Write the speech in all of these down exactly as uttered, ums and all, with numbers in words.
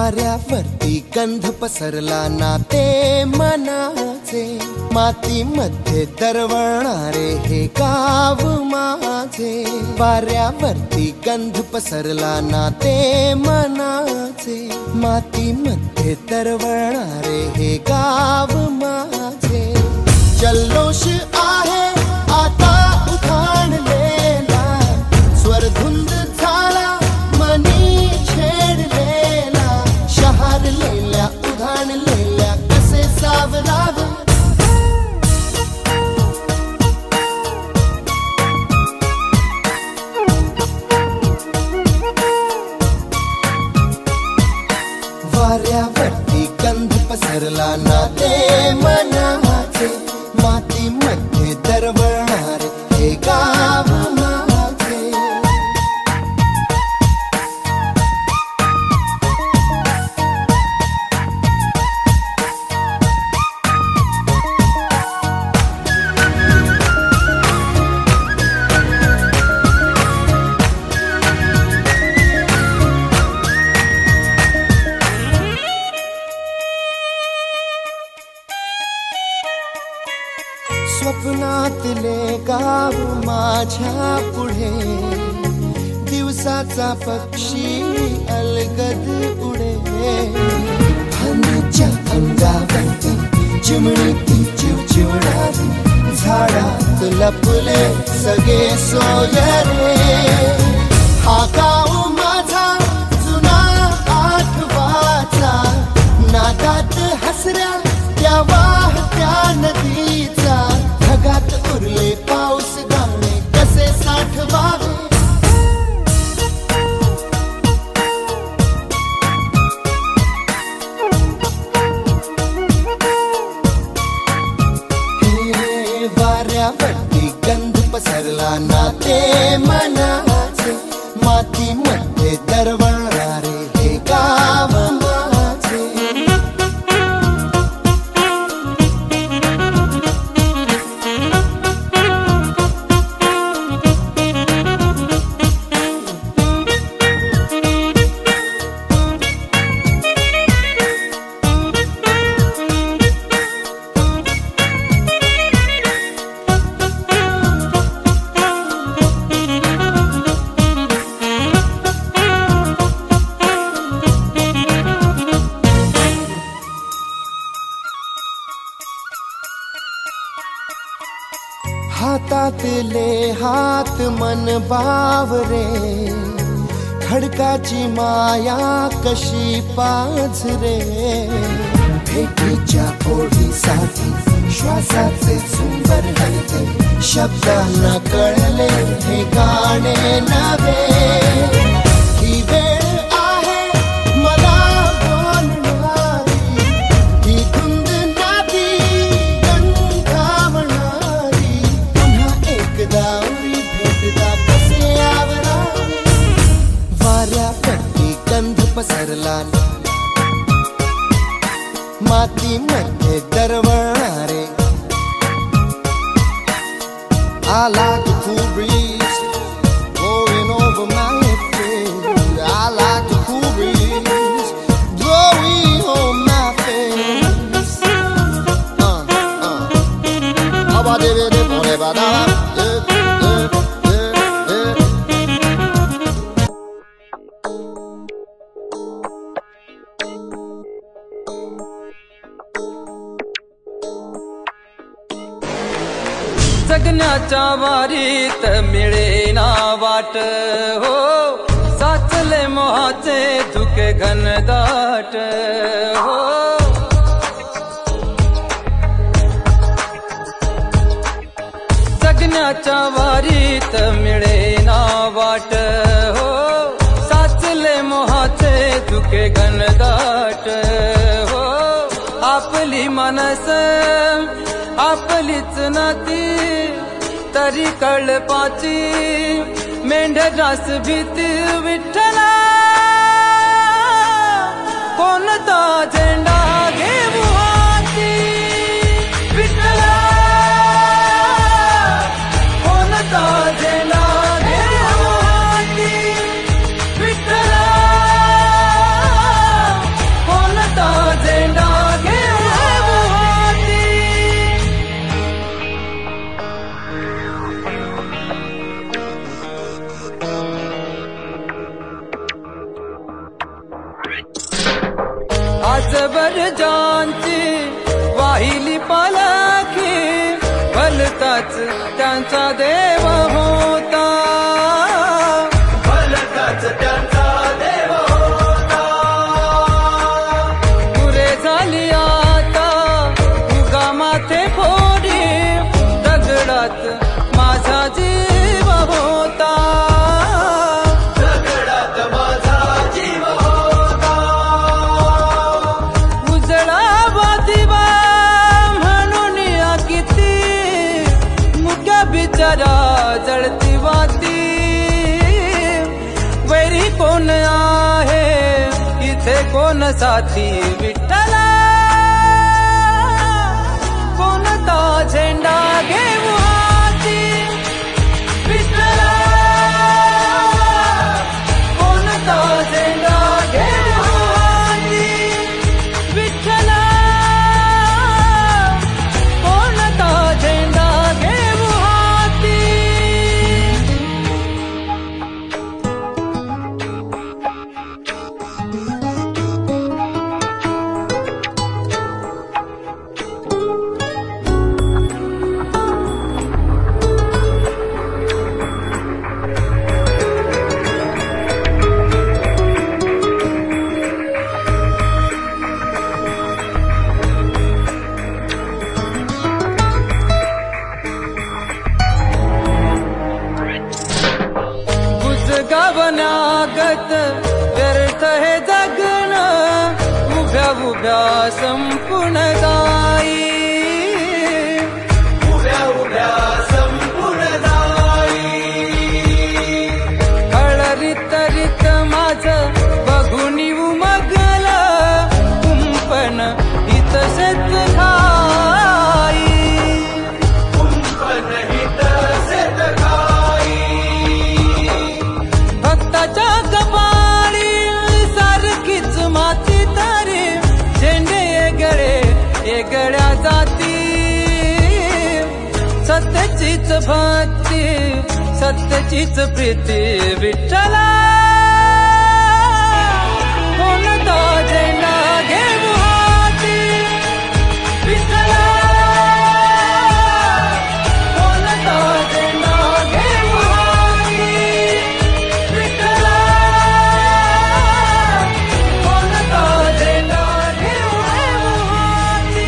वाऱ्यावरती गंध पसरला नाते मनाचे, मातीमध्ये दरवळणारे हे गाव माझे. वाऱ्यावरती गंध पसरला नाते मनाचे, मातीमध्ये दरवळणारे हे गाव माझे. जल्लोष आहे आता उधाणलेला, स्वरधुंद झाला मनी छेडलेला. शहारलेल्या उधाणलेल्या कसे सावरावे, वाऱ्यावरती गंध पसरला नाते मनाचे, मातीमध्ये दरवळणारे हे गाव माझे. स्वप्नातले गाव माझ्या पुढे, दिवसाचा पक्षी अलगद उडे. फांदीच्या अंगावरती चिमणीती चिवचिवणारी, झाडात लपले सगळे सोयरे. हा गाव माझा जुना आठवाचा, नादात हसऱ्या त्या वाहत्या नदीचा. ढगात उरले पाऊस दाणे कसे साठवावे, हे वाऱ्यावरती गंध पसरला नाते मनाचे, मातीमध्ये दरवळणारे हे गाव माझे. हातातले हात मन बावरे, खडकाची माया कशी पाझरे. भेटीच्या ओढीसाठी श्वासाचे झुंबर हलते, शब्दांना कळले हे गाणे नवे. ही वेळ आहे मला बोलणारी, ही धुंद नादी गंधावणारी. पुन्हा एकदा उरी भेटदा कसे आवरावे, वाऱ्यावरती गंध पसरला मातीमध्ये दरवळणारे. I like the cool breeze blowing over my face. I like the cool breeze blowing on my face. Uh, uh. Abba-dibba-dibba-dibba-da. Yeah, yeah, yeah, yeah. जगण्याच्या वारीत मिळेना वाट हो, साचले मोहाचे धुके घनदाट हो. जगण्याच्या वारीत मिळेना वाट हो, साचले मोहाचे धुके घनदाट हो. आपली मनस आपलीच नाती, तरी कळपाची मेंढरास भीती. विठ्ठला कोणता झेंडा घेऊ हाती, विठ्ठला कोणता झेंडा घेऊ हाती. विठ्ठला गरजांची वाहिली पालखी भलताच त्यांचा देव होता, भलताच त्यांचा देव होता. पुरे झाली आता उगा माथे फोडी दगडात माझा जीव होता, दगडात माझा जीव होता. उजळा वादिवा म्हणून या किती मुक्या बिचारा जळती वाती. वैरी कोण आहे इथे कोण साथी विठ्ठला, कोणता झेंडा घेऊ हाती विठ्ठला, कोणता झेंडा घेऊ हाती विठ्ठला, कोणता झेंडा घेऊ हाती. गावनागत व्यर्थ हे जगणं उभ्या उभ्या संपूर्ण जाई, उभ्या उभ्या संपूर्ण जाई. कळरीत रीत माझं बघून उमगलं कुंपण हित शेत खाई, कुंपण हित शेत खाई. भक्ताच्या कपाळी सारखीच माती तारी झेंडे एगळे एगळ्या जाती. सत्यचीच भक्ती सत्यचीच प्रीती विठ्ठला, कोणता झेंडा घेऊ हाती विठ्ठला, कोणता झेंडा घेऊ हाती विठ्ठला, कोणता झेंडा घेऊ हाती.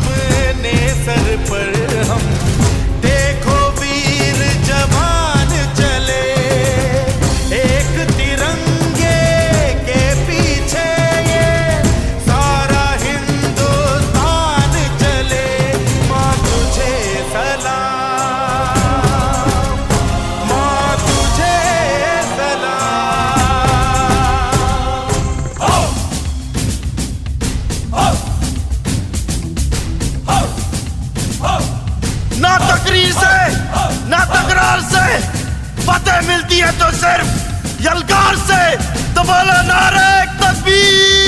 सर पर हम देखो वीर जवान है तो सिर्फ यलगार से दबाला नारे तकबीर।